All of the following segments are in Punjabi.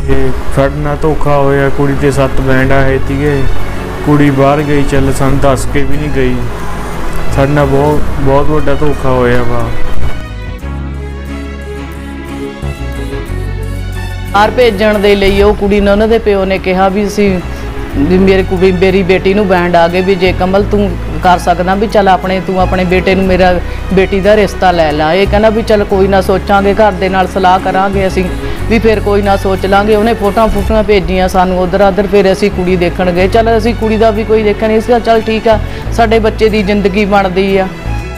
ਸਾਡੇ ਨਾਲ ਧੋਖਾ ਹੋਇਆ। ਕੁੜੀ ਦੇ 7 ਬੈਂਡ ਆਏ ਸੀਗੇ, ਕੁੜੀ ਬਾਹਰ ਗਈ, ਚੱਲ ਸਾਨੂੰ ਦੱਸ ਕੇ ਵੀ ਨਹੀਂ ਗਈ। ਸਾਡੇ ਨਾਲ ਬਹੁਤ ਵੱਡਾ ਧੋਖਾ ਹੋਇਆ ਵਾ। ਬਾਹਰ ਭੇਜਣ ਦੇ ਲਈ ਉਹ ਕੁੜੀ ਨੇ ਉਹਨਾਂ ਦੇ ਪਿਓ ਨੇ ਕਿਹਾ ਵੀ ਅਸੀਂ ਮੇਰੀ बेटी ਨੂੰ ਬੈਂਡ ਆ ਗਏ ਵੀ ਜੇ ਕਮਲ ਤੂੰ ਕਰ ਸਕਦਾ ਵੀ ਚੱਲ ਤੂੰ ਆਪਣੇ ਬੇਟੇ ਨੂੰ ਮੇਰਾ बेटी ਦਾ ਰਿਸ਼ਤਾ ਲੈ ਲਾ। ਇਹ ਕਹਿੰਦਾ ਵੀ ਚੱਲ ਕੋਈ ਨਾ ਸੋਚਾਂਗੇ, ਘਰ ਦੇ ਨਾਲ ਸਲਾਹ ਕਰਾਂਗੇ ਅਸੀਂ ਵੀ ਫਿਰ ਕੋਈ ਨਾ ਸੋਚ ਲਾਂਗੇ। ਉਹਨੇ ਫੋਟੋਆਂ ਭੇਜੀਆਂ ਸਾਨੂੰ ਉਧਰ ਫਿਰ ਅਸੀਂ ਕੁੜੀ ਦੇਖਣ ਗਏ। ਚੱਲ ਅਸੀਂ ਕੁੜੀ ਦਾ ਵੀ ਕੋਈ ਦੇਖਿਆ ਨਹੀਂ ਸੀਗਾ। ਚੱਲ ਠੀਕ ਆ, ਸਾਡੇ ਬੱਚੇ ਦੀ ਜ਼ਿੰਦਗੀ ਬਣਦੀ ਆ।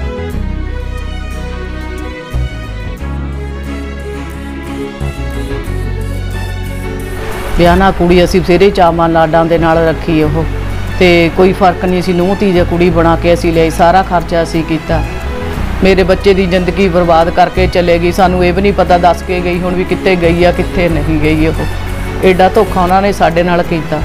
ਵਿਆਹ ਨਾਲ ਕੁੜੀ ਅਸੀਂ ਬਥੇਰੇ ਚਾਵਾਂ ਲਾਡਾਂ ਦੇ ਨਾਲ ਰੱਖੀ ਉਹ, ਤੇ ਕੋਈ ਫਰਕ ਨਹੀਂ ਸੀ। ਨੂੰਹ ਧੀ ਜੇ ਕੁੜੀ ਬਣਾ ਕੇ ਅਸੀਂ ਲਈ, ਸਾਰਾ ਖਰਚਾ ਅਸੀਂ ਕੀਤਾ। ਮੇਰੇ ਬੱਚੇ ਦੀ ਜ਼ਿੰਦਗੀ ਬਰਬਾਦ ਕਰਕੇ ਚਲੇ ਗਈ। ਸਾਨੂੰ ਇਹ ਵੀ ਨਹੀਂ ਪਤਾ ਦੱਸ ਕੇ ਗਈ ਹੁਣ ਵੀ ਕਿੱਥੇ ਗਈ ਆ ਕਿੱਥੇ ਨਹੀਂ ਗਈ। ਉਹ ਐਡਾ ਧੋਖਾ ਉਹਨਾਂ ਨੇ ਸਾਡੇ ਨਾਲ ਕੀਤਾ।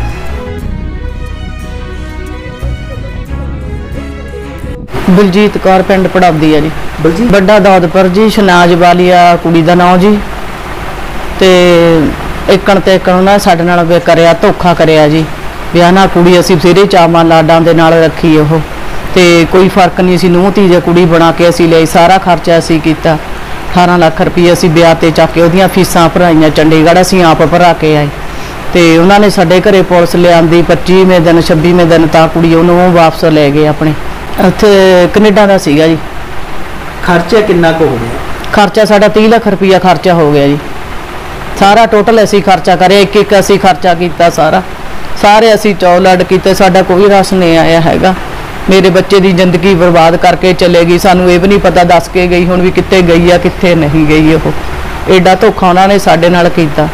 ਬਲਜੀਤ ਕੌਰ ਪਿੰਡ ਪੜਾਉਂਦੀ ਆ ਜੀ। ਵੱਡਾ ਦੌਦਪੁਰ ਜੀ, ਸ਼ਨਾਜ ਵਾਲੀਆ ਕੁੜੀ ਦਾ ਨਾਂ ਜੀ। ਤੇ ਇੱਕਣ ਤੇ ਇੱਕਣ ਉਹਨਾਂ ਸਾਡੇ ਨਾਲ ਕਰਿਆ, ਧੋਖਾ ਕਰਿਆ ਜੀ। ਵਿਆਹ ਨਾਲ ਕੁੜੀ ਅਸੀਂ ਬਥੇਰੇ ਚਾਵਾਂ ਲਾਡਾਂ ਦੇ ਨਾਲ ਰੱਖੀ ਉਹ, ਤੇ ਕੋਈ ਫਰਕ ਨਹੀਂ ਸੀ। ਨੂੰਹ ਧੀ ਜੇ ਕੁੜੀ ਬਣਾ ਕੇ ਅਸੀਂ ਲਈ, ਸਾਰਾ ਖਰਚਾ ਅਸੀਂ ਕੀਤਾ। 18 ਲੱਖ ਰੁਪਏ ਅਸੀਂ ਵਿਆਹ ਤੇ ਚੱਕ ਕੇ ਉਹਦੀਆਂ ਫੀਸਾਂ ਭਰਾਈਆਂ। ਚੰਡੀਗੜ੍ਹ ਅਸੀਂ ਆਪ ਭਰਾ ਕੇ ਆਏ, ਤੇ ਉਹਨਾਂ ਨੇ ਸਾਡੇ ਘਰੇ ਪੁਲਿਸ ਲਿਆਂਦੀ। 25ਵੇਂ ਦਿਨ 26ਵੇਂ ਦਿਨ ਤਾਂ ਕੁੜੀ ਉਹਨੂੰ ਵਾਪਸ ਲੈ ਗਏ ਆਪਣੇ। ਉੱਥੇ ਕੈਨੇਡਾ ਦਾ ਸੀਗਾ ਜੀ। ਖਰਚਾ ਕਿੰਨਾ ਕੁ ਹੋ ਗਿਆ? ਖਰਚਾ ਸਾਡਾ 30 ਲੱਖ ਰੁਪਇਆ ਖਰਚਾ ਹੋ ਗਿਆ ਜੀ। ਸਾਰਾ ਟੋਟਲ ਅਸੀਂ ਖਰਚਾ ਕਰਿਆ, ਇੱਕ ਅਸੀਂ ਖਰਚਾ ਕੀਤਾ ਸਾਰੇ ਅਸੀਂ ਚੌਲੜ ਕੀਤੇ। ਸਾਡਾ ਕੋਈ ਰਸ ਨਹੀਂ ਆਇਆ ਹੈਗਾ। ਮੇਰੇ ਬੱਚੇ ਦੀ ਜ਼ਿੰਦਗੀ ਬਰਬਾਦ ਕਰਕੇ ਚਲੇ ਗਈ। ਸਾਨੂੰ ਇਹ ਵੀ ਨਹੀਂ ਪਤਾ ਦੱਸ ਕੇ ਗਈ ਹੁਣ ਵੀ ਕਿੱਥੇ ਗਈ ਆ ਕਿੱਥੇ ਨਹੀਂ ਗਈ। ਉਹ ਐਡਾ ਧੋਖਾ ਉਹਨਾਂ ਨੇ ਸਾਡੇ ਨਾਲ ਕੀਤਾ।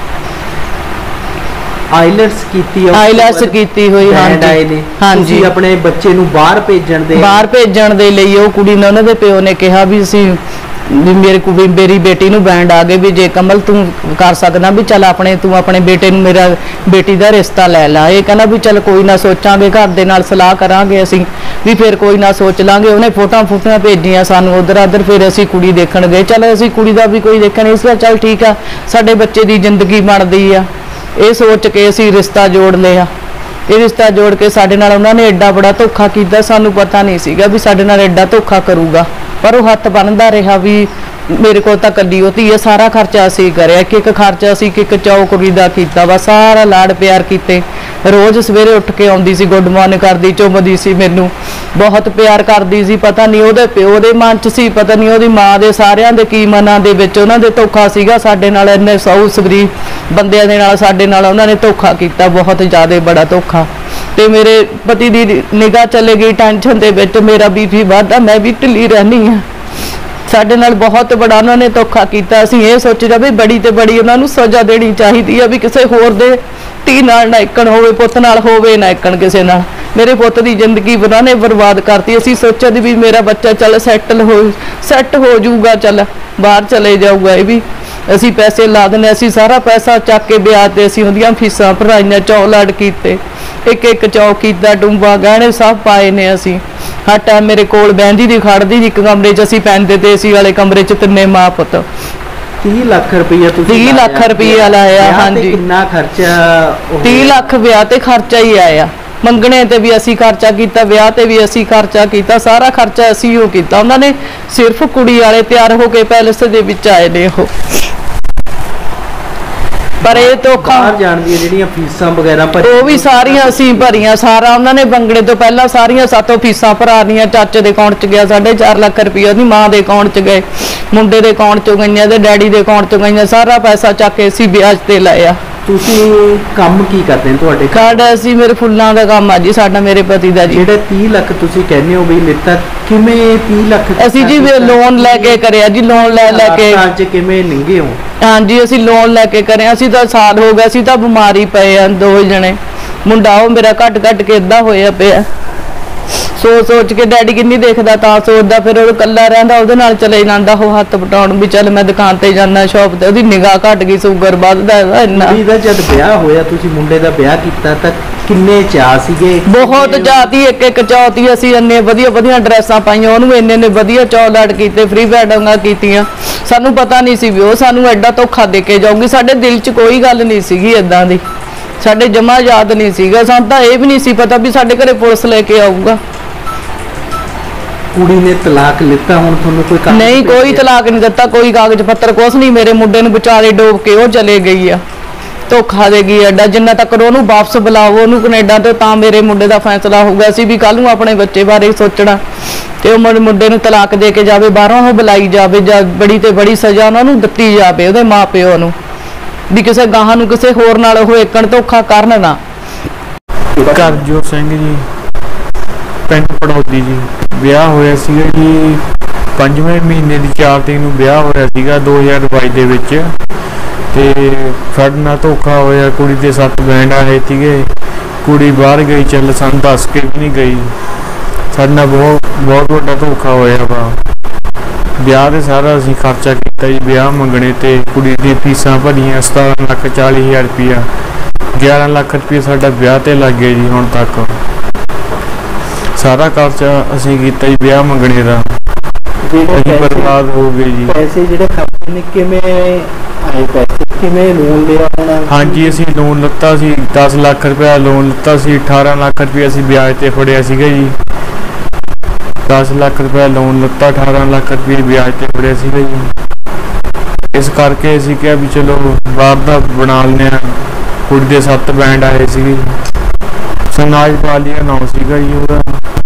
ਆਈਲੈਟਸ ਕੀਤੀ ਹੋਈ। ਹਾਂਜੀ, ਆਪਣੇ ਬੱਚੇ ਨੂੰ ਬਾਹਰ ਭੇਜਣ ਦੇ ਲਈ ਉਹ ਕੁੜੀ ਨੇ ਉਹਨਾਂ ਦੇ ਪਿਓ ਨੇ ਕਿਹਾ ਵੀ ਅਸੀਂ ਮੇਰੀ बेटी ਨੂੰ ਬੈਂਡ ਆ ਗਏ ਵੀ ਜੇ ਕਮਲ ਤੂੰ ਕਰ ਸਕਦਾ ਵੀ ਚੱਲ ਤੂੰ ਆਪਣੇ ਬੇਟੇ ਨੂੰ ਮੇਰਾ बेटी ਦਾ ਰਿਸ਼ਤਾ ਲੈ ਲਾ। ਇਹ ਕਹਿੰਦਾ ਵੀ ਚੱਲ ਕੋਈ ਨਾ ਸੋਚਾਂਗੇ, ਘਰ ਦੇ ਨਾਲ ਸਲਾਹ ਕਰਾਂਗੇ ਅਸੀਂ ਵੀ ਫਿਰ ਕੋਈ ਨਾ ਸੋਚ ਲਾਂਗੇ। ਉਹਨੇ ਫੋਟੋਆਂ ਭੇਜੀਆਂ ਸਾਨੂੰ ਉਧਰ ਫਿਰ ਅਸੀਂ ਕੁੜੀ ਦੇਖਣ ਗਏ। ਚੱਲ ਅਸੀਂ ਕੁੜੀ ਦਾ ਵੀ ਕੋਈ ਦੇਖਿਆ ਨਹੀਂ ਸੀਗਾ। ਚੱਲ ਠੀਕ ਆ, ਸਾਡੇ ਬੱਚੇ ਦੀ ਜ਼ਿੰਦਗੀ ਬਣਦੀ ਆ। ਇਹ ਸੋਚ ਕੇ ਅਸੀਂ ਰਿਸ਼ਤਾ ਜੋੜ ਲਿਆ। ਇਹ ਰਿਸ਼ਤਾ ਜੋੜ ਕੇ ਸਾਡੇ ਨਾਲ ਉਹਨਾਂ ਨੇ ਐਡਾ ਬੜਾ ਧੋਖਾ ਕੀਤਾ। ਸਾਨੂੰ ਪਤਾ ਨਹੀਂ ਸੀਗਾ ਵੀ ਸਾਡੇ ਨਾਲ ਐਡਾ ਧੋਖਾ ਕਰੂਗਾ, ਪਰ ਉਹ ਹੱਥ ਬੰਨ੍ਹਦਾ ਰਿਹਾ ਵੀ ਮੇਰੇ ਕੋਲ ਤਾਂ ਕੱਲੀ ਉਹ ਧੀ ਆ। ਸਾਰਾ ਖਰਚਾ ਅਸੀਂ ਕਰਿਆ, ਇੱਕ ਖਰਚਾ ਅਸੀਂ ਇੱਕ ਚੌ ਕੁੜੀ ਦਾ ਕੀਤਾ ਵਾ। ਸਾਰਾ ਲਾਡ ਪਿਆਰ ਕੀਤੇ। ਰੋਜ਼ ਸਵੇਰੇ ਉੱਠ ਕੇ ਆਉਂਦੀ ਸੀ, ਗੁੱਡ ਮਾਰਨਿੰਗ ਕਰਦੀ, ਚੁੰਮਦੀ ਸੀ, ਮੈਨੂੰ ਬਹੁਤ ਪਿਆਰ ਕਰਦੀ ਸੀ। ਪਤਾ ਨਹੀਂ ਉਹਦੇ ਪਿਓ ਦੇ ਮਨ 'ਚ ਸੀ, ਪਤਾ ਨਹੀਂ ਉਹਦੀ ਮਾਂ ਦੇ, ਸਾਰਿਆਂ ਦੇ ਕੀ ਮਨਾਂ ਦੇ ਵਿੱਚ ਉਹਨਾਂ ਦੇ ਧੋਖਾ ਸੀਗਾ। ਸਾਡੇ ਨਾਲ ਇੰਨੇ ਸੌ ਸਬਰੀ ਬੰਦਿਆਂ ਦੇ ਨਾਲ ਸਾਡੇ ਨਾਲ ਉਹਨਾਂ ਨੇ ਧੋਖਾ ਕੀਤਾ, ਬਹੁਤ ਜ਼ਿਆਦਾ ਬੜਾ ਧੋਖਾ। ਤੇ ਮੇਰੇ ਪਤੀ ਦੀ ਨਿਗਾਹ ਚਲੇ ਗਈ ਟੈਨਸ਼ਨ ਦੇ ਵਿੱਚ। ਮੇਰਾ BP ਵੱਧਦਾ, ਮੈਂ ਵੀ ਢਿੱਲੀ ਰਹਿੰਦੀ ਹਾਂ। ਸਾਡੇ ਨਾਲ ਬਹੁਤ ਬੜਾ ਉਹਨਾਂ ਨੇ ਧੋਖਾ ਕੀਤਾ। ਅਸੀਂ ਇਹ ਸੋਚਿਆ ਵੀ ਬੜੀ ਤੇ ਬੜੀ ਉਹਨਾਂ ਨੂੰ ਸਜ਼ਾ ਦੇਣੀ ਚਾਹੀਦੀ ਆ ਵੀ ਕਿਸੇ ਹੋਰ ਦੇ ਧੀ ਨਾਲ ਨਾ ਇੱਕਣ ਹੋਵੇ, ਪੁੱਤ ਨਾਲ ਹੋਵੇ ਨਾ ਇੱਕਣ ਕਿਸੇ ਨਾਲ। ਮੇਰੇ ਪੁੱਤ ਦੀ ਜ਼ਿੰਦਗੀ ਉਹਨਾਂ ਨੇ ਬਰਬਾਦ ਕਰਤੀ। ਅਸੀਂ ਸੋਚਿਆ ਵੀ ਮੇਰਾ ਬੱਚਾ ਚੱਲ ਸੈੱਟ ਹੋ ਜਾਊਗਾ, ਚੱਲ ਬਾਹਰ ਚਲੇ ਜਾਊਗਾ। ਇਹ ਵੀ ਅਸੀਂ ਪੈਸੇ ਲਾ ਦਿੰਦੇ। ਅਸੀਂ ਸਾਰਾ ਪੈਸਾ ਚੱਕ ਕੇ ਵਿਆਹ ਤੇ ਅਸੀਂ ਉਹਦੀਆਂ ਫੀਸਾਂ ਭਰਾਈਆਂ, ਚੌਲੜ ਕੀਤੇ, ਇੱਕ ਚੌ ਕੀਤਾ, ਡੂੰਬਾ ਗਹਿਣੇ ਸਭ ਪਾਏ ਨੇ ਅਸੀਂ। ਹਰ ਟਾਈਮ ਮੇਰੇ ਕੋਲ ਬਹਿੰਦੀ ਦੀ ਖੜਦੀ ਸੀ। ਇੱਕ ਕਮਰੇ 'ਚ ਅਸੀਂ ਪੈਂਦੇ ਤੇ AC ਵਾਲੇ ਕਮਰੇ 'ਚ ਤਿੰਨੇ ਮਾਂ ਪੁੱਤ। 30 ਲੱਖ ਰੁਪਇਆ ਤੁਸੀਂ 30 ਲੱਖ ਰੁਪਇਆ ਲਾਇਆ। ਹਾਂਜੀ, ਕਿੰਨਾ ਖਰਚਾ? 30 ਲੱਖ ਵਿਆਹ ਤੇ ਖਰਚਾ ਹੀ ਆਇਆ। ਮੰਗਣੇ ਤੇ ਵੀ ਅਸੀਂ ਖਰਚਾ ਕੀਤਾ, ਵਿਆਹ ਤੇ ਵੀ ਅਸੀਂ ਖਰਚਾ ਕੀਤਾ। ਸਾਰਾ ਖਰਚਾ ਅਸੀਂ ਉਹ ਕੀਤਾ। ਉਹਨਾਂ ਨੇ ਸਿਰਫ ਕੁੜੀ ਵਾਲੇ ਤਿਆਰ ਹੋ ਕੇ ਪੈਲਸ ਦੇ ਵਿੱਚ ਆਏ ਨੇ ਉਹ। ਪਰ ਇਹ ਧੋਖਾ ਜਾਣਦੀ ਜਿਹੜੀਆਂ ਫੀਸਾਂ ਵਗੈਰਾ ਉਹ ਵੀ ਸਾਰੀਆਂ ਅਸੀਂ ਭਰੀਆਂ। ਸਾਰਾ ਉਹਨਾਂ ਨੇ ਬੰਗੜੇ ਤੋਂ ਪਹਿਲਾਂ ਸਾਰੀਆਂ ਸਾਤੋਂ ਫੀਸਾਂ ਭਰਾਨੀਆਂ। ਚਾਚੇ ਦੇ ਅਕਾਊਂਟ 'ਚ ਗਿਆ 4.5 ਲੱਖ ਰੁਪਇਆ, ਉਹਦੀ ਮਾਂ ਦੇ ਅਕਾਊਂਟ 'ਚ ਗਏ, ਮੁੰਡੇ ਦੇ ਅਕਾਊਂਟ 'ਚੋਂ ਗਈਆਂ, ਇਹਦੇ ਡੈਡੀ ਦੇ ਅਕਾਊਂਟ 'ਚੋਂ ਗਈਆਂ। ਸਾਰਾ ਪੈਸਾ ਚੱਕ ਕੇ ਅਸੀਂ ਵਿਆਜ ਤੇ ਲਾਇਆ। ਤੁਸੀਂ ਕੰਮ ਕੀ ਕਰਦੇ ਨੇ ਤੁਹਾਡੇ? ਸਾਡਾ ਅਸੀਂ ਮੇਰੇ ਫੁੱਲਾਂ ਦਾ ਕੰਮ ਆ ਜੀ, ਸਾਡਾ ਮੇਰੇ ਪਤੀ ਦਾ ਜੀ। ਜਿਹੜਾ 30 ਲੱਖ ਤੁਸੀਂ ਕਹਿੰਦੇ ਹੋ ਵੀ ਲਿੱਤਾ, ਕਿਵੇਂ 30 ਲੱਖ? ਅਸੀਂ ਜੀ ਲੋਨ ਲੈ ਕੇ ਕਰਿਆ ਜੀ। ਲੋਨ ਲੈ ਕੇ ਕਿਵੇਂ ਲੰਘੇ ਹੋ? ਹਾਂਜੀ, ਅਸੀਂ ਲੋਨ ਲੈ ਕੇ ਕਰਿਆ। ਅਸੀਂ ਤਾਂ ਸਾਲ ਹੋ ਗਿਆ, ਅਸੀਂ ਤਾਂ ਬਿਮਾਰੀ ਪਏ ਆ 2 ਜਣੇ। ਮੁੰਡਾ ਉਹ ਮੇਰਾ ਘੱਟ ਕੇ ਏਦਾਂ ਹੋਇਆ ਪਿਆ। सोच सोच के डैडी किन्नी देखदा तां सोचदा, फिर ਉਹ ਕੱਲਾ ਰਹਿੰਦਾ ਉਹਦੇ ਨਾਲ ਚਲੇ ਜਾਂਦਾ ਉਹ ਹੱਥ ਪਟਾਉਣ ਵੀ ਚੱਲ ਮੈਂ ਦੁਕਾਨ ਤੇ ਜਾਣਾ ਸ਼ਾਪ ਤੇ। ਉਹਦੀ ਨਿਗਾਹ ਘਟ ਗਈ, ਸ਼ੂਗਰ ਵੱਧਦਾ ਇਹਦਾ ਇੰਨਾ। ਇਹਦਾ ਜਦ ਵਿਆਹ ਹੋਇਆ ਤੁਸੀਂ ਮੁੰਡੇ ਦਾ ਵਿਆਹ ਕੀਤਾ ਤਾਂ ਕਿੰਨੇ ਚਾਅ ਸੀਗੇ? ਬਹੁਤ ਜ਼ਿਆਦੀ, ਇੱਕ ਇੱਕ ਚੌਥੀ ਅਸੀਂ ਇੰਨੇ ਵਧੀਆ ਵਧੀਆ ਡਰੈਸਾਂ ਪਾਈਆਂ ਉਹਨੂੰ, ਇੰਨੇ ਵਧੀਆ ਚੌਲਾਟ ਕੀਤੇ, ਫ੍ਰੀ ਵੈਡਿੰਗਾਂ ਕੀਤੀਆਂ। ਸਾਨੂੰ ਪਤਾ ਨਹੀਂ ਸੀ ਵੀ ਉਹ ਸਾਨੂੰ ਐਡਾ ਧੋਖਾ ਦੇ ਕੇ ਜਾਊਗੀ। ਸਾਡੇ ਦਿਲ 'ਚ ਕੋਈ ਗੱਲ ਨਹੀਂ ਸੀਗੀ ਇਦਾਂ ਦੀ, ਸਾਡੇ ਜਮਾ ਯਾਦ ਨਹੀਂ ਸੀਗਾ। ਸਾਨੂੰ ਤਾਂ ਇਹ ਵੀ ਨਹੀਂ ਸੀ ਪਤਾ ਵੀ ਸਾਡੇ ਘਰੇ ਪੁਲਿਸ ਲੈ ਕੇ ਆਊਗਾ। ਕੁੜੀ ਨੇ ਤਲਾਕ ਲਿੱਤਾ? ਹੁਣ ਤੁਹਾਨੂੰ ਕੋਈ ਕਾਗਜ਼ ਨਹੀਂ, ਕੋਈ ਤਲਾਕ ਨਹੀਂ ਦਿੱਤਾ, ਕੋਈ ਕਾਗਜ਼ ਪੱਤਰ ਕੁਛ ਨਹੀਂ। ਮੇਰੇ ਮੁੰਡੇ ਨੂੰ ਵਿਚਾਰੇ ਡੋਬ ਕੇ ਉਹ ਚਲੇ ਗਈ ਆ, ਧੋਖਾ ਦੇ ਗਈ ਐਡਾ। ਜਿੰਨਾ ਤੱਕ ਉਹਨੂੰ ਵਾਪਸ ਬੁਲਾਵੋ ਉਹਨੂੰ ਕੈਨੇਡਾ ਤੋਂ, ਤਾਂ ਮੇਰੇ ਮੁੰਡੇ ਦਾ ਫੈਸਲਾ ਹੋਊਗਾ। ਅਸੀਂ ਵੀ ਕੱਲ ਨੂੰ ਆਪਣੇ ਬੱਚੇ ਬਾਰੇ ਸੋਚਣਾ, ਤੇ ਉਹ ਮੁੰਡੇ ਨੂੰ ਤਲਾਕ ਦੇ ਕੇ ਜਾਵੇ, ਬਾਹਰੋਂ ਉਹ ਬੁਲਾਈ ਜਾਵੇ, ਜਾਂ ਬੜੀ ਤੇ ਬੜੀ ਸਜ਼ਾ ਉਹਨਾਂ ਨੂੰ ਦਿੱਤੀ ਜਾਵੇ, ਉਹਦੇ ਮਾਂ ਪਿਓ ਨੂੰ, ਵੀ ਕਿਸੇ ਗਾਹਾਂ ਨੂੰ ਕਿਸੇ ਹੋਰ ਨਾਲ ਉਹ ਏਕਣ ਧੋਖਾ ਕਰਨ ਨਾ। ਕਰਜੋਤ ਸਿੰਘ ਜੀ, ਪਿੰਡ ਪੜੌਦੀ ਜੀ। ਵਿਆਹ ਹੋਇਆ ਸੀਗਾ ਜੀ 5ਵੇਂ ਮਹੀਨੇ ਦੀ 4 ਤਰੀਕ ਨੂੰ ਵਿਆਹ ਹੋਇਆ ਸੀਗਾ 2022 ਦੇ ਵਿੱਚ। ਤੇ ਸਾਡੇ ਨਾਲ ਧੋਖਾ ਹੋਇਆ। ਕੁੜੀ ਦੇ 7 ਬੈਂਡ ਆਏ ਸੀਗੇ, ਕੁੜੀ ਬਾਹਰ ਗਈ, ਚੱਲ ਸਾਨੂੰ ਦੱਸ ਕੇ ਵੀ ਨਹੀਂ ਗਈ। ਸਾਡੇ ਨਾਲ ਬਹੁਤ ਵੱਡਾ ਧੋਖਾ ਹੋਇਆ ਵਾ। ਵਿਆਹ ਤੇ ਸਾਰਾ ਅਸੀਂ ਖਰਚਾ ਕੀਤਾ ਜੀ, ਵਿਆਹ ਮੰਗਣੇ ਤੇ ਕੁੜੀ ਦੀਆਂ ਫੀਸਾਂ ਭਰੀਆਂ 17,40,000 ਰੁਪਇਆ। 11 ਲੱਖ ਰੁਪਇਆ ਸਾਡਾ ਵਿਆਹ ਤੇ ਲੱਗ ਗਿਆ ਜੀ। ਹੁਣ ਤੱਕ ਸਾਰਾ ਖਰਚਾ ਅਸੀਂ ਕੀਤਾ ਜੀ ਵਿਆਹ ਮੰਗਣੇ ਦਾ, ਅਸੀਂ ਬਰਬਾਦ ਹੋ ਗਏ ਜੀ। ਪੈਸੇ ਜਿਹੜੇ ਖਰਚੇ ਨੇ ਕਿਵੇਂ ਆਏ? ਪੈਸੇ ਕਿਵੇਂ ਲੋਨ ਲਿਆ ਹੋਣਾ? ਹਾਂਜੀ, ਅਸੀਂ ਲੋਨ ਲਿੱਤਾ ਸੀ 10 ਲੱਖ ਰੁਪਇਆ ਲੋਨ ਲਿੱਤਾ ਸੀ। 18 ਲੱਖ ਰੁਪਇਆ ਅਸੀਂ ਵਿਆਜ ਤੇ ਫੜਿਆ ਸੀਗਾ ਜੀ। 10 ਲੱਖ ਰੁਪਇਆ ਲੋਨ ਲਿੱਤਾ, 18 ਲੱਖ ਰੁਪਏ ਵਿਆਜ ਤੇ ਫੜਿਆ ਸੀਗਾ ਜੀ। ਇਸ ਕਰਕੇ ਅਸੀਂ ਕਿਹਾ ਵੀ ਚਲੋ ਬਾਹਰ ਦਾ ਬਣਾ ਲੈਂਦੇ ਹਾਂ। ਕੁੜੀ ਦੇ 7 ਬੈਂਡ ਆਏ ਸੀਗੇ, ਸਨਾਜ ਵਾਲੀਆ ਨਾਮ ਸੀਗਾ ਜੀ ਉਹਦਾ।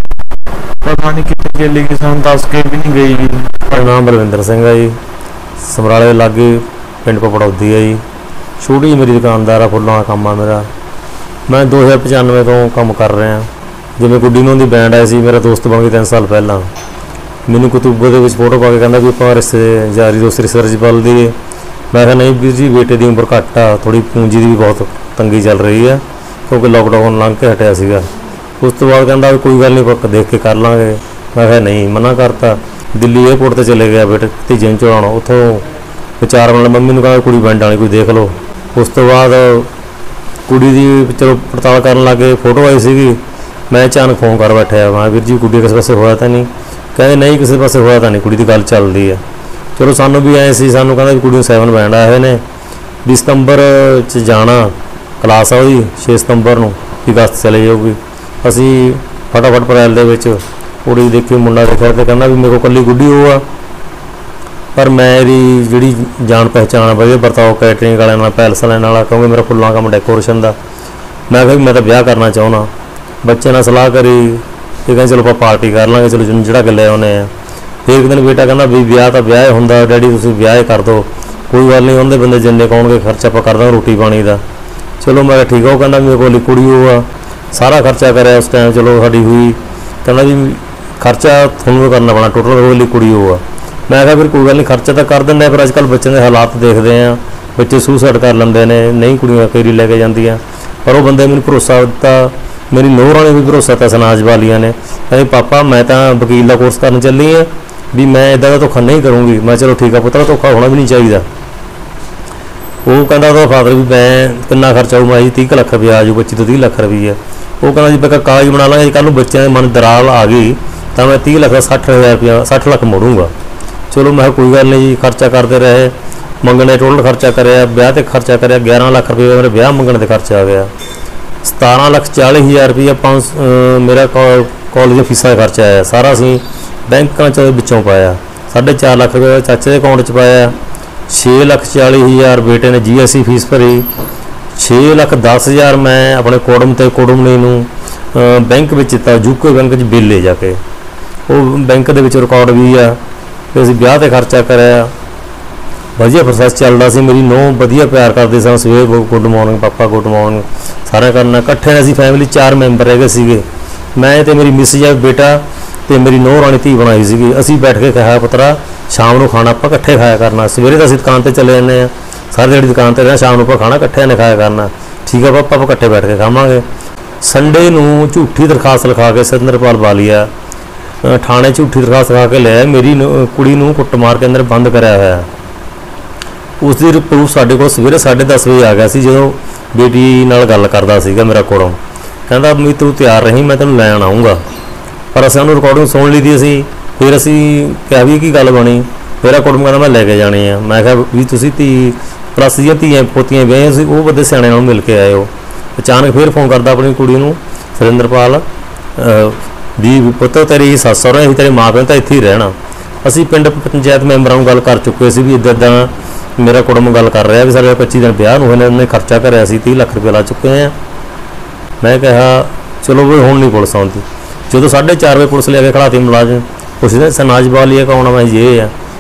ਪਤਾ ਨਹੀਂ ਕਿੱਥੇ ਚਲੀ ਗਈ, ਸਾਨੂੰ ਦੱਸ ਕੇ ਵੀ ਨਹੀਂ ਗਈ ਜੀ। ਮੇਰਾ ਨਾਮ ਬਲਵਿੰਦਰ ਸਿੰਘ ਹੈ ਜੀ, ਸਮਰਾਲੇ ਦੇ ਲਾਗੇ ਪਿੰਡ ਪੜੌਦੀ ਹੈ ਜੀ। ਛੋਟੀ ਜਿਹੀ ਮੇਰੀ ਦੁਕਾਨਦਾਰ ਆ, ਫੁੱਲਾਂ ਦਾ ਕੰਮ ਆ ਮੇਰਾ। ਮੈਂ 2095 ਤੋਂ ਕੰਮ ਕਰ ਰਿਹਾ। ਜਿਵੇਂ ਗੁੱਡੀ ਨੂੰ ਦੀ ਬੈਂਡ ਆਈ ਸੀ, ਮੇਰਾ ਦੋਸਤ ਬਣ ਕੇ 3 ਸਾਲ ਪਹਿਲਾਂ। ਮੈਨੂੰ ਕਤੂਬੇ ਦੇ ਵਿੱਚ ਫੋਟੋ ਪਾ ਕੇ ਕਹਿੰਦਾ ਵੀ ਆਪਾਂ ਰਿਸ਼ਤੇ ਜਾਰੀ ਦੋਸਤ ਰਿਸ਼ਤੇ ਬਲ ਦੀਏ। ਮੈਂ ਕਿਹਾ ਨਹੀਂ ਵੀਰ ਜੀ, ਬੇਟੇ ਦੀ ਉਮਰ ਘੱਟ ਆ, ਥੋੜ੍ਹੀ ਪੂੰਜੀ ਦੀ ਵੀ ਬਹੁਤ ਤੰਗੀ ਚੱਲ ਰਹੀ ਹੈ, ਕਿਉਂਕਿ ਲੋਕਡਾਊਨ ਲੰਘ ਕੇ ਹਟਿਆ ਸੀਗਾ। ਉਸ ਤੋਂ ਬਾਅਦ ਕਹਿੰਦਾ ਵੀ ਕੋਈ ਗੱਲ ਨਹੀਂ, ਪੱਕ ਦੇਖ ਕੇ ਕਰ ਲਾਂਗੇ। ਮੈਂ ਕਿਹਾ ਨਹੀਂ, ਮਨਾ ਕਰਤਾ। ਦਿੱਲੀ ਏਅਰਪੋਰਟ 'ਤੇ ਚਲੇ ਗਿਆ ਬੇਟੇ ਭਤੀਜੇ ਨੂੰ ਚੜਾਉਣ। ਉੱਥੋਂ ਵਿਚਾਰ ਨਾਲ ਮੰਮੀ ਨੂੰ ਕਹਿੰਦਾ ਕੁੜੀ ਬੈਂਡ ਵਾਲੀ ਕੋਈ ਦੇਖ ਲਓ। ਉਸ ਤੋਂ ਬਾਅਦ ਕੁੜੀ ਦੀ ਚਲੋ ਪੜਤਾਲ ਕਰਨ ਲੱਗੇ, ਫੋਟੋ ਆਈ ਸੀਗੀ। ਮੈਂ ਅਚਾਨਕ ਫੋਨ ਕਰ ਬੈਠਿਆ, ਮੈਂ ਵੀਰ ਜੀ ਕੁੜੀ ਕਿਸੇ ਪਾਸੇ ਹੋਇਆ ਤਾਂ ਨਹੀਂ? ਕਹਿੰਦੇ ਨਹੀਂ, ਕਿਸੇ ਪਾਸੇ ਹੋਇਆ ਤਾਂ ਨਹੀਂ, ਕੁੜੀ ਦੀ ਗੱਲ ਚੱਲਦੀ ਹੈ। ਚਲੋ ਸਾਨੂੰ ਵੀ ਆਏ ਸੀ, ਸਾਨੂੰ ਕਹਿੰਦਾ ਵੀ ਕੁੜੀ ਨੂੰ 7 ਬੈਂਡ ਆਏ ਹੋਏ ਨੇ, 20 ਸਤੰਬਰ 'ਚ ਜਾਣਾ, ਕਲਾਸ ਆ ਉਹਦੀ 6 ਸਤੰਬਰ ਨੂੰ, ਅਗਸਤ ਚਲੇ ਜਾਊਗੀ। ਅਸੀਂ ਫਟਾਫਟ ਅਪ੍ਰੈਲ ਦੇ ਵਿੱਚ ਕੁੜੀ ਦੇਖੀ, ਮੁੰਡਾ ਦੇਖਿਆ ਤੇ ਕਹਿੰਦਾ ਵੀ ਮੇਰੇ ਕੋਲ ਇਕੱਲੀ ਗੁੱਡੀ ਉਹ ਆ, ਪਰ ਮੈਂ ਇਹਦੀ ਜਿਹੜੀ ਜਾਣ ਪਹਿਚਾਣ ਵਧੀਆ ਵਰਤਾਓ ਕੈਟਰਿੰਗ ਵਾਲਿਆਂ ਨਾਲ, ਪੈਲਸ ਵਾਲਿਆਂ ਨਾਲ, ਕਿਉਂਕਿ ਮੇਰਾ ਫੁੱਲਾਂ ਕੰਮ ਡੈਕੋਰੇਸ਼ਨ ਦਾ। ਮੈਂ ਕਿਹਾ ਵੀ ਮੈਂ ਤਾਂ ਵਿਆਹ ਕਰਨਾ ਚਾਹੁੰਦਾ। ਬੱਚੇ ਨਾਲ ਸਲਾਹ ਕਰੀ, ਇਹ ਕਹਿੰਦੇ ਚਲੋ ਆਪਾਂ ਪਾਰਟੀ ਕਰ ਲਾਂਗੇ, ਚਲੋ ਜਿਹੜਾ ਗੱਲੇ ਆਉਂਦੇ ਆ। ਫਿਰ ਇੱਕ ਦਿਨ ਬੇਟਾ ਕਹਿੰਦਾ ਵੀ ਵਿਆਹ ਤਾਂ ਵਿਆਹ ਹੁੰਦਾ ਡੈਡੀ, ਤੁਸੀਂ ਵਿਆਹ ਕਰ ਦਿਓ, ਕੋਈ ਗੱਲ ਨਹੀਂ, ਉਹਦੇ ਬੰਦੇ ਜਿੰਨੇ ਕਹੋਗੇ ਖਰਚਾ ਆਪਾਂ ਕਰ ਦਾਂਗੇ ਰੋਟੀ ਪਾਣੀ ਦਾ। ਚਲੋ ਮੈਂ ਕਿਹਾ ਠੀਕ ਆ। ਉਹ ਕਹਿੰਦਾ ਮੇਰੇ ਕੋਲ ਕੁੜੀ ਉਹ ਆ, ਸਾਰਾ ਖਰਚਾ ਕਰਿਆ ਉਸ ਟਾਈਮ, ਚਲੋ ਸਾਡੀ ਹੋਈ। ਕਹਿੰਦਾ ਵੀ ਖਰਚਾ ਤੁਹਾਨੂੰ ਕਰਨਾ ਪੈਣਾ ਟੋਟਲ, ਉਹਦੀ ਕੁੜੀ ਉਹ ਆ। ਮੈਂ ਕਿਹਾ ਫਿਰ ਕੋਈ ਗੱਲ ਨਹੀਂ, ਖਰਚਾ ਤਾਂ ਕਰ ਦਿੰਦੇ, ਪਰ ਅੱਜ ਕੱਲ੍ਹ ਬੱਚਿਆਂ ਦੇ ਹਾਲਾਤ ਦੇਖਦੇ ਆ, ਬੱਚੇ ਸੁਸਾਈਡ ਕਰ ਲੈਂਦੇ ਨੇ, ਨਹੀਂ ਕੁੜੀਆਂ ਕਈ ਲੈ ਕੇ ਜਾਂਦੀਆਂ। ਪਰ ਉਹ ਬੰਦੇ ਮੈਨੂੰ ਭਰੋਸਾ ਦਿੱਤਾ, ਮੇਰੀ ਨੂੰਹ ਰਾਣੀ ਵੀ ਭਰੋਸਾ ਦਿੱਤਾ, ਸਨਾਜ ਵਾਲੀਆਂ ਨੇ। ਕਹਿੰਦੇ ਪਾਪਾ ਮੈਂ ਤਾਂ ਵਕੀਲ ਦਾ ਕੋਰਸ ਕਰਨ ਚੱਲੀ ਹਾਂ, ਵੀ ਮੈਂ ਇੱਦਾਂ ਦਾ ਧੋਖਾ ਨਹੀਂ ਕਰੂੰਗੀ। ਮੈਂ ਚਲੋ ਠੀਕ ਆ ਪੁੱਤਰਾ, ਧੋਖਾ ਹੋਣਾ ਵੀ ਨਹੀਂ ਚਾਹੀਦਾ। ਉਹ ਕਹਿੰਦਾ ਉਹਦਾ ਫਾਦਰ ਵੀ ਮੈਂ ਕਿੰਨਾ ਖਰਚਾ ਆਊ? ਮੈਂ ਜੀ 30 ਲੱਖ ਰੁਪਇਆ ਆ ਜੂ, 25 ਤੋਂ 30 ਲੱਖ ਰੁਪਈਆ। ਉਹ ਕਹਿੰਦਾ ਜੀ ਮੈਂ ਕਾਗਜ਼ ਬਣਾ ਲਾਂਗਾ, ਕੱਲ੍ਹ ਨੂੰ ਬੱਚਿਆਂ ਦੇ ਮਨ ਦਰਾਲ ਆ ਗਈ ਤਾਂ ਮੈਂ 30 ਲੱਖ ਦਾ 60,000 ਰੁਪਇਆ 60 ਲੱਖ ਮੋੜੂੰਗਾ। ਚਲੋ ਮੈਂ ਕੋਈ ਗੱਲ ਨਹੀਂ ਜੀ, ਖਰਚਾ ਕਰਦੇ ਰਹੇ। ਮੰਗਣੇ ਟੋਟਲ ਖਰਚਾ ਕਰਿਆ, ਵਿਆਹ ਤੇ ਖਰਚਾ ਕਰਿਆ 11 ਲੱਖ ਰੁਪਏ ਮੇਰੇ ਵਿਆਹ ਮੰਗਣ ਦੇ ਖਰਚਾ ਆ ਗਿਆ। 17,40,000 ਰੁਪਇਆ ਮੇਰਾ ਕਾਲਜ ਦੀਆਂ ਫੀਸਾਂ ਦਾ ਖਰਚਾ ਆਇਆ। ਸਾਰਾ ਅਸੀਂ ਬੈਂਕਾਂ 'ਚ ਵਿੱਚੋਂ ਪਾਇਆ। 4.5 ਲੱਖ ਰੁਪਏ ਚਾਚੇ ਦੇ ਅਕਾਊਂਟ 'ਚ ਪਾਇਆ। 6,40,000 ਬੇਟੇ ਨੇ GST ਫੀਸ ਭਰੀ। 6,10,000 ਮੈਂ ਆਪਣੇ ਕੁੜਮ ਤੇ ਕੁੜਮਣੀ ਨੂੰ ਬੈਂਕ ਵਿੱਚ ਦਿੱਤਾ, ਯੂਕੋ ਬੈਂਕ 'ਚ ਬਿੱਲ ਲੈ ਜਾ ਕੇ। ਉਹ ਬੈਂਕ ਦੇ ਵਿੱਚ ਰਿਕਾਰਡ ਵੀ ਆ। ਅਤੇ ਅਸੀਂ ਵਿਆਹ 'ਤੇ ਖਰਚਾ ਕਰਿਆ। ਵਧੀਆ ਪ੍ਰੋਸੈਸ ਚੱਲਦਾ ਸੀ। ਮੇਰੀ ਨੂੰਹ ਵਧੀਆ ਪਿਆਰ ਕਰਦੇ ਸਨ। ਸਵੇਰ ਗੁੱਡ ਮਾਰਨਿੰਗ ਪਾਪਾ, ਗੁੱਡ ਮਾਰਨਿੰਗ ਸਾਰਾ ਕਰਨਾ। ਇਕੱਠੇ ਅਸੀਂ ਫੈਮਿਲੀ 4 ਮੈਂਬਰ ਹੈਗੇ ਸੀਗੇ। ਮੈਂ ਅਤੇ ਮੇਰੀ ਮਿਸਿਜ ਆ, ਬੇਟਾ ਅਤੇ ਮੇਰੀ ਨੂੰਹ ਰਾਣੀ ਧੀ ਬਣਾਈ ਸੀਗੀ। ਅਸੀਂ ਬੈਠ ਕੇ ਖਾਇਆ ਪੁੱਤਰਾ, ਸ਼ਾਮ ਨੂੰ ਖਾਣਾ ਆਪਾਂ ਇਕੱਠੇ ਖਾਇਆ ਕਰਨਾ। ਸਵੇਰੇ ਤਾਂ ਅਸੀਂ ਦੁਕਾਨ 'ਤੇ ਚਲੇ ਜਾਂਦੇ ਹਾਂ, ਸਾਰੀ ਦਿਹਾੜੀ ਦੁਕਾਨ 'ਤੇ ਰਹਿਣਾ, ਸ਼ਾਮ ਨੂੰ ਆਪਾਂ ਖਾਣਾ ਇਕੱਠਿਆਂ ਨੇ ਖਾਇਆ ਕਰਨਾ। ਠੀਕ ਆ ਪਾਪਾ, ਆਪਾਂ ਇਕੱਠੇ ਬੈਠ ਕੇ ਖਾਵਾਂਗੇ। संडे नूं झूठी दरखास्त लिखा के सुਰਿੰਦਰਪਾਲ वालिया थाने झूठी दरखास्त लिखा के लिया मेरी कुड़ी नूं कुੱਟਮਾਰ के अंदर बंद कराया होया। उसकी प्रूफ साडे कोल सवेरे 10:30 बजे आ गया सी, जो बेटी नाल गल करदा सीगा मेरा कुड़म कहंदा भी तू तैयार रही मैं तैनूं लैण आऊँगा, पर असीं उहनूं रिकॉर्डिंग सुन ली थी। असीं फिर असीं कहा भी की गल बनी, मेरा कुड़म कहंदा मैं लैके जाणी आ। मैं कहा भी तुसीं धी प्लस ਦੀਆਂ ਧੀਆਂ ਪੋਤੀਆਂ ਵਿਆਹੀਆਂ ਸੀ, ਉਹ ਵੱਡੇ ਸਿਆਣੇ ਨਾਲ मिल के आए हो। अचानक फिर फोन करता अपनी कुड़ी नूं ਸੁਰਿੰਦਰਪਾਲ भी पुत्त तेरी सੱਸ सहुरा असीं तेरे माँ प्यो तां इत्थे ही रहना। असीं पिंड पंचायत मैंबरां नूं गल कर चुके सी भी इदां इदां मेरा कुड़म गल कर रहा भी साढ़े 25 दिन ब्याह होए ने, उन्हें खर्चा करिया सी 30 लाख रुपये ला चुके हैं। मैं कहा चलो भी हुण नहीं पुलिस आउंदी। जो 4:30 बजे पुलिस लिया के खड़ाती मुलाजम, पुछदे सनाज वालिया कौन आ, मैं ये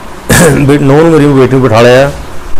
है नूं मेरी बेटी नूं बिठा लिया,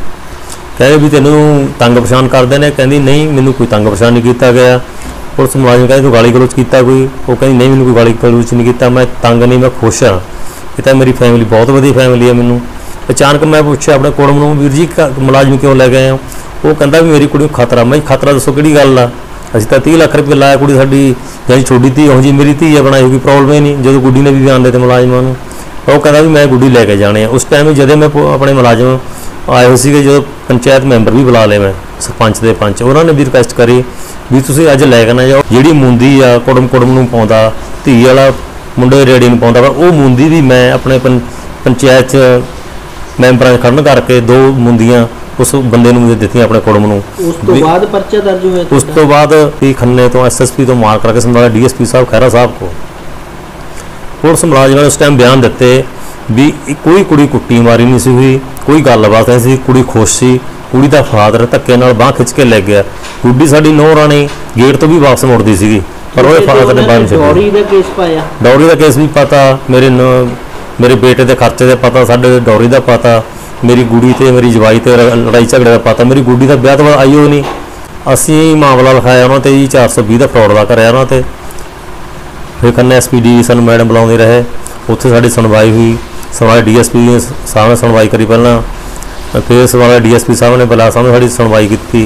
कहे भी तेनों तंग परेशान करते हैं। कहती नहीं मैनू कोई तंग परेशान नहीं किया गया। पुलिस मुलाजिम कहते तू गाली गलोच किया कोई, वो कहती नहीं मैनू कोई गाली गलोच नहीं किया, मैं तंग नहीं मैं खुश हाँ, ये तो मेरी फैमिली बहुत वधिया फैमिली है। मैनू अचानक मैं पूछा अपने कुड़म नूं वीर जी मुलाजिम क्यों लै गए हो, वो कहता भी मेरी कुड़ी खतरा। मैं खतरा दसो किहड़ी गल आ, असीं तां 30 लाख रुपये लाया कुड़ी साडी जां छोटी धी हो जी मेरी धी है बनाई, कोई प्रॉब्लम ही नहीं। जो गुड्डी ने भी बयान देते मुलाजिमां नूं, वो कहता भी मैं गुड्डी लैके जाने। उस टाइम जदों मैं अपने मुलाजिम आए हुए थे, जो पंचायत मैंबर भी बुला ले मैं सरपंच के पंच, उन्होंने भी रिक्वेस्ट करी भी तुसीं अज लैके ना जाओ। जिहड़ी मूंदी आ कुड़म कुड़म नूं पाउंदा, धी वाला मुंडे रेड़ी नूं पाउंदा, वो मूंदी भी मैं अपने पंचायत मैंबरां खड़न करके 2 मूंदियां उस बंदे नूं दित्तियां अपने कुड़म नूं। उस तो बाद परचा दर्ज होया, उस तो बाद खन्ने तो SSP तो मार करके समझा DSP साहब खैरा साहब को पुलिस मुलाजिमां ने उस टाइम बयान दिते भी कोई कुड़ी कुट्टी मारी नहीं सी हुई, कोई गलबात नहीं सी, कुड़ी खुश सी। कुड़ी दा फादर धक्के नाल बांह खिंच के ले गया। गुड्डी साडी नौं राणी गेट तो भी वापस मुड़दी सीगी, पर ओहदे फादर ने बांह छड्डी। डौरी दा केस पाया, डौरी दा केस भी पता, मेरे बेटे दे खर्चे दा पता, साडे डौरी दा पता, मेरी गुड़ी ते मेरी जवाई ते लड़ाई झगड़े का पता। मेरी गुड़ी दा ब्याह तो आई हो नहीं, असीं मामला लिखाया उन्होंने ते जी 420 का फ्रॉड का कराया उन्होंने ते। फिर कन्नै SPD सानूं मैडम बुलाउंदे रहे, उत्थे साडी सुनवाई हुई। सुनवाई DSP साहब ने सुनवाई करी पहला, फिर सुनवाई DSP साहब ने बला साहब ने साडी सुनवाई की,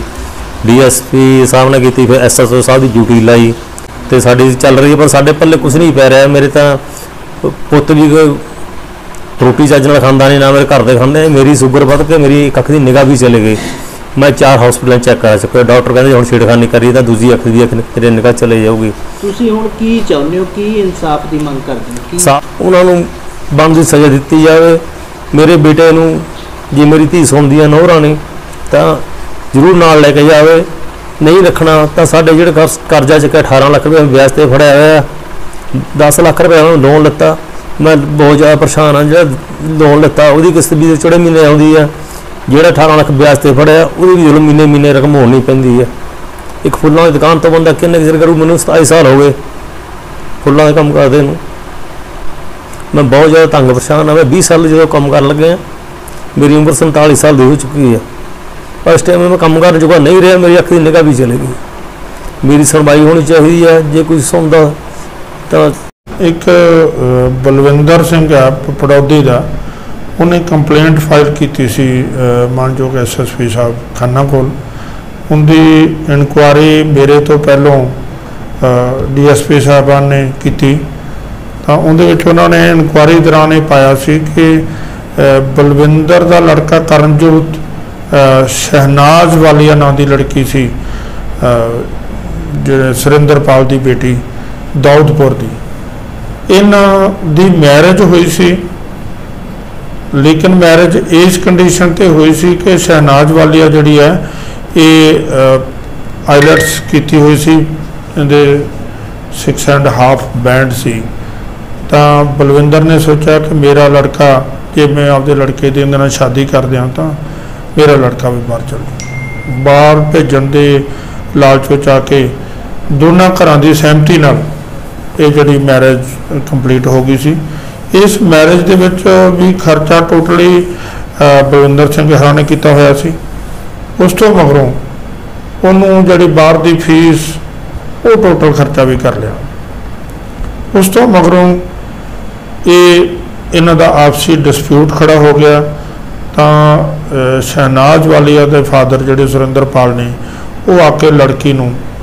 DSP साहब ने की, फिर SSO साहब की ड्यूटी लाई तो साडी चल रही है, पर साडे पल्ले कुछ नहीं पै रहा। मेरे तो पुत्त भी रोटी चज नाल खांदा नहीं, ना मेरे घर दे खांदे। मेरी शुगर वध के मेरी एक अख की निगाह भी चली गई। मैं 4 हॉस्पिटल चैक करा चुका, डॉक्टर कहते हुण छेड़खानी करी तो दूसरी अख की तेरे निगाह चले जाऊगी। तुसीं हुण की चाहुंदे हो, की इंसाफ की मंग करदे हो? उन्हां नूं बनदी सज़ा दित्ती जावे। मेरे बेटे नूं जे मेरी धी सुणदी है नौं राणी तां जरूर नाल लैके जावे, नहीं रखना तो साडे जिहड़े करजा चुक्या 18 लाख रुपये ब्याज ते फड़िया होया, 10 लाख रुपये लोन लिता। मैं बहुत ज़्यादा परेशान हाँ, जो लोन लिता वो किस्त भी चौड़े महीने आती है, जोड़ा 18 लाख ब्याज से फड़िया वो भी चलो महीने महीने रकम होनी पैंदी है। एक फुलों की दुकान तो बंदा किन्ने चिर करूँ, मैंने 27 साल हो गए फुलों के काम करते हैं। मैं बहुत ज़्यादा तंग परेशान हाँ। मैं 20 साल जो काम कर लगे हैं, मेरी उम्र 47 साल की हो चुकी है, पर इस टाइम मैं काम करने चुका नहीं रहा। मेरी अख की निगाह भी चलेगी, मेरी सुनवाई होनी चाहिए है। जो कुछ सुनता तो एक बलविंदर सिंह है पड़ौदी का, उन्हें कंप्लेंट फाइल की सी मानयोग SSP साहब खन्ना कोल। उनकी इनकुआरी मेरे तो पहलों DSP साहबान ने की, तो उन्होंने इनकुआरी दौरान ये पाया सी कि बलविंदर का लड़का करनजोत शहनाज वालिया नाम की लड़की सी, जो ਸੁਰਿੰਦਰਪਾਲ की बेटी दाऊदपुर की, इन्हां दी मैरिज हुई सी। लेकिन मैरिज इस कंडीशन ते हुई सी कि शहनाज वालिया जिहड़ी है ये आइलैट्स की हुई सी, 6.5 बैंड सी। तो बलविंदर ने सोचा कि मेरा लड़का जे मैं आपके लड़के की इहदे नाल शादी कर दियां तो मेरा लड़का भी बाहर चल जाए। बाहर भेजण दे लालच विच आके दोनों घरां दी सहमति नाल ये जिहड़ी मैरिज कंप्लीट हो गई सी। इस मैरिज दे विच भी खर्चा टोटली बलविंदर सिंह हरा ने किया होया सी। उस तो मगरों उन्होंने जिहड़ी बाहर दी फीस वो टोटल खर्चा भी कर लिया। उस तो मगरों ये इन्हां दा आपसी डिस्प्यूट खड़ा हो गया। तो शहनाज वालिया के फादर जिहड़े ਸੁਰਿੰਦਰਪਾਲ ने वो आके लड़की नूं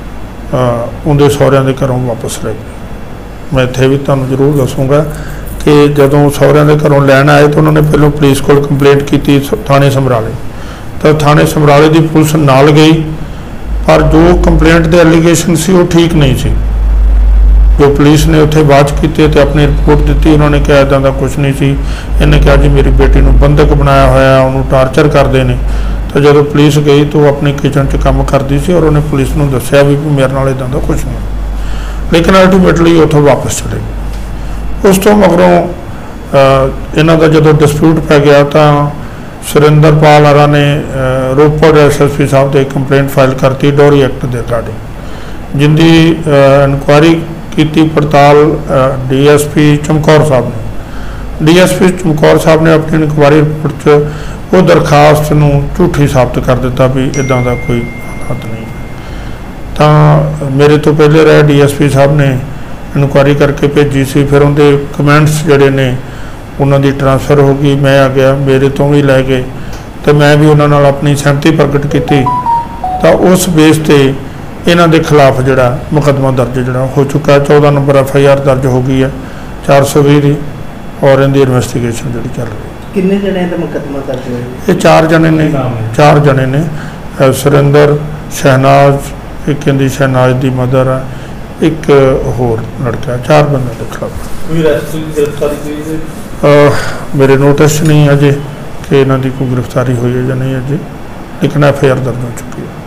ਉਹਦੇ ਸਹੁਰਿਆਂ ਦੇ ਘਰੋਂ ਵਾਪਸ ਲੈ ਗਏ। ਮੈਂ ਇੱਥੇ ਵੀ ਤੁਹਾਨੂੰ ਜ਼ਰੂਰ ਦੱਸੂਗਾ ਕਿ ਜਦੋਂ ਸਹੁਰਿਆਂ ਦੇ ਘਰੋਂ ਲੈਣ ਆਏ ਤਾਂ ਉਹਨਾਂ ਨੇ ਪਹਿਲਾਂ ਪੁਲਿਸ ਕੋਲ ਕੰਪਲੇਂਟ ਕੀਤੀ ਥਾਣੇ ਸਮਰਾਲੇ, ਤਾਂ ਥਾਣੇ ਸਮਰਾਲੇ ਦੀ ਪੁਲਿਸ ਨਾਲ ਗਈ, ਪਰ ਜੋ ਕੰਪਲੇਂਟ ਦੇ ਐਲੀਗੇਸ਼ਨ ਸੀ ਉਹ ਠੀਕ ਨਹੀਂ ਸੀ। ਜੋ ਪੁਲਿਸ ਨੇ ਉੱਥੇ ਬਾਤ ਕੀਤੀ ਤੇ ਆਪਣੀ ਰਿਪੋਰਟ ਦਿੱਤੀ, ਉਹਨਾਂ ਨੇ ਕਿਹਾ ਇੱਦਾਂ ਦਾ ਕੁਝ ਨਹੀਂ ਸੀ। ਇਹਨੇ ਕਿਹਾ ਜੀ ਮੇਰੀ ਬੇਟੀ ਨੂੰ ਬੰਦਕ ਬਣਾਇਆ ਹੋਇਆ, ਉਹਨੂੰ ਟਾਰਚਰ ਕਰਦੇ ਨੇ। ਤਾਂ ਜਦੋਂ ਪੁਲਿਸ ਗਈ ਤਾਂ ਉਹ ਆਪਣੀ ਕਿਚਨ 'ਚ ਕੰਮ ਕਰਦੀ ਸੀ ਔਰ ਉਹਨੇ ਪੁਲਿਸ ਨੂੰ ਦੱਸਿਆ ਵੀ ਮੇਰੇ ਨਾਲ ਇੱਦਾਂ ਦਾ ਕੁਝ ਨਹੀਂ, ਲੇਕਿਨ ਅਲਟੀਮੇਟਲੀ ਉੱਥੋਂ ਵਾਪਸ ਚਲੇ ਗਏ। ਉਸ ਤੋਂ ਮਗਰੋਂ ਇਹਨਾਂ ਦਾ ਜਦੋਂ ਡਿਸਪਿਊਟ ਪੈ ਗਿਆ ਤਾਂ ਸੁਰਿੰਦਰਪਾਲ ਆਰਾ ਨੇ ਰੋਪੜ SSP ਸਾਹਿਬ ਦੇ ਕੰਪਲੇਂਟ ਫਾਈਲ ਕਰਤੀ ਡੋਰੀ ਐਕਟ ਦੇ ਰਿਗਾਰਡਿੰਗ, ਜਿੰਦੀ ਇਨਕੁਆਇਰੀ ਕੀਤੀ ਪੜਤਾਲ DSP ਚਮਕੌਰ ਸਾਹਿਬ ਨੇ। DSP ਚਮਕੌਰ ਸਾਹਿਬ ਨੇ ਆਪਣੀ ਇਨਕੁਆਇਰੀ ਰਿਪੋਰਟ 'ਚ ਉਹ ਦਰਖਾਸਤ ਨੂੰ ਝੂਠੀ ਸਾਬਤ ਕਰ ਦਿੱਤਾ ਵੀ ਇੱਦਾਂ ਦਾ ਕੋਈ ਹਾਲਾਤ ਨਹੀਂ। ਤਾਂ ਮੇਰੇ ਤੋਂ ਪਹਿਲੇ ਰਹੇ DSP ਸਾਹਿਬ ਨੇ ਇਨਕੁਆਇਰੀ ਕਰਕੇ ਭੇਜੀ ਸੀ, ਫਿਰ ਉਹਦੇ ਕਮੈਂਟਸ ਜਿਹੜੇ ਨੇ ਉਹਨਾਂ ਦੀ ਟ੍ਰਾਂਸਫਰ ਹੋ ਗਈ, ਮੈਂ ਆ ਗਿਆ, ਮੇਰੇ ਤੋਂ ਵੀ ਲੈ ਗਏ ਤੇ ਮੈਂ ਵੀ ਉਹਨਾਂ ਨਾਲ ਆਪਣੀ ਸਹਿਮਤੀ ਪ੍ਰਗਟ ਕੀਤੀ। ਤਾਂ ਉਸ ਬੇਸ ਤੇ ਇਹਨਾਂ ਦੇ ਖਿਲਾਫ ਜਿਹੜਾ ਮੁਕੱਦਮਾ ਦਰਜ ਜਿਹੜਾ ਹੋ ਚੁੱਕਾ, 14 ਨੰਬਰ FIR ਦਰਜ ਹੋ ਗਈ ਹੈ 420 ਦੀ, ਔਰ ਇਹਦੀ ਇਨਵੈਸਟੀਗੇਸ਼ਨ ਜਿਹੜੀ ਚੱਲ ਰਹੀ। ਕਿੰਨੇ ਜਣੇ ਦਾ ਮੁਕੱਦਮਾ ਦਰਜ ਹੋਇਆ? ਇਹ 4 ਜਣੇ ਨੇ, 4 ਜਣੇ ਨੇ। ਸੁਰਿੰਦਰ, ਸ਼ਹਿਨਾਜ਼, ਇੱਕ ਇਹਦੀ ਸ਼ਹਿਨਾਜ਼ ਦੀ ਮਦਰ ਹੈ, ਇੱਕ ਹੋਰ ਲੜਕਾ, 4 ਬੰਦੇ ਦੇ ਖਿਲਾਫ। ਕੋਈ ਗ੍ਰਿਫਤਾਰੀ ਮੇਰੇ ਨੋਟਿਸ ਨਹੀਂ ਅਜੇ ਕਿ ਇਹਨਾਂ ਦੀ ਕੋਈ ਗ੍ਰਿਫਤਾਰੀ ਹੋਈ ਹੈ ਜਾਂ ਨਹੀਂ ਅਜੇ, ਲੇਕਿਨ FIR ਦਰਜ ਹੋ ਚੁੱਕੀ ਹੈ।